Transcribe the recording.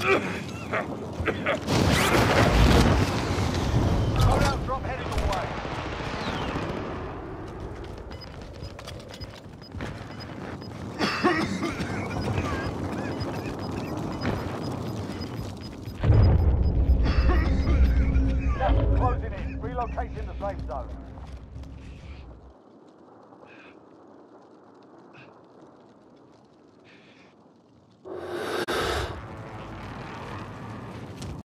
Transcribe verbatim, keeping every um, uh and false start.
Loadout drop heading away. Gas is closing in. Relocating the safe zone.